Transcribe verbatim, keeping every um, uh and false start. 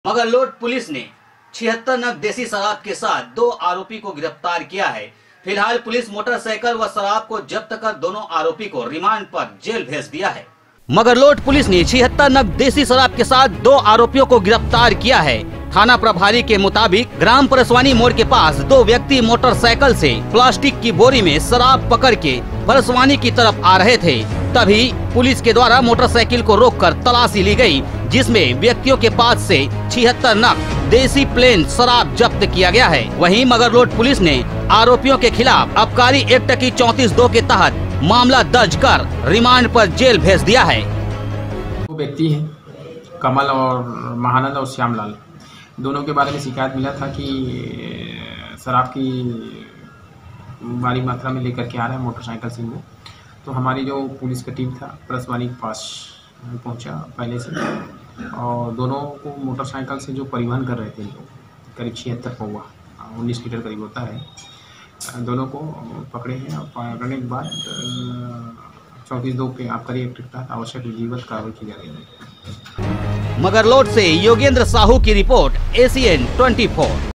Magarlod police ने छिहत्तर नग देसी शराब के साथ दो आरोपी को गिरफ्तार किया है। फिलहाल पुलिस मोटरसाइकिल व शराब को जब्त कर दोनों आरोपी को रिमांड पर जेल भेज दिया है। मगरलोड पुलिस ने छिहत्तर नग देसी शराब के साथ दो आरोपियों को गिरफ्तार किया है। थाना प्रभारी के मुताबिक ग्राम परसवानी मोड़ के पास दो व्यक्ति मोटरसाइकिल से प्लास्टिक की बोरी में शराब पकड़ के परसवानी की तरफ आ रहे थे। तभी पुलिस के द्वारा मोटरसाइकिल को रोककर तलाशी ली गई, जिसमें व्यक्तियों के पास से छिहत्तर नग देसी प्लेन शराब जब्त किया गया है। वहीं मगरलोड पुलिस ने आरोपियों के खिलाफ आबकारी एक्ट की चौंतीस दो के तहत मामला दर्ज कर रिमांड पर जेल भेज दिया है। वो व्यक्ति है कमल और महानंद और श्यामलाल, दोनों के बारे में शिकायत मिला था कि शराब की भारी मात्रा में लेकर के आ रहा है मोटरसाइकिल से वो। तो हमारी जो पुलिस का टीम था परसवानी के पास पहुंचा पहले से, और दोनों को मोटरसाइकिल से जो परिवहन कर रहे थे लोग करीब छिहत्तर पौवा उन्नीस लीटर करीब होता है, दोनों को पकड़े हैं। और पकड़ने के बाद चौंतीस दो के आबकारी एक्ट के तहत आवश्यक विधिवत कार्रवाई की जा रही है। मगरलोड से योगेंद्र साहू की रिपोर्ट, एसीएन चौबीस।